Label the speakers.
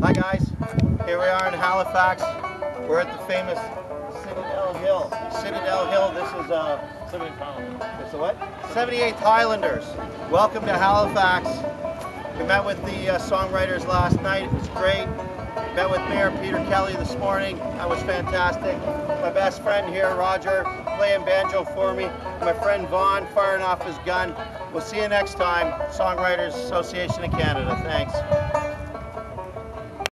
Speaker 1: Hi guys, here we are in Halifax. We're at the famous Citadel Hill. Citadel Hill, this is 78th Highlanders. It's the what? 78th Highlanders. Welcome to Halifax. We met with the songwriters last night. It was great. Met with Mayor Peter Kelly this morning. That was fantastic. My best friend here, Roger, playing banjo for me. My friend Vaughn firing off his gun. We'll see you next time. Songwriters Association of Canada. Thanks.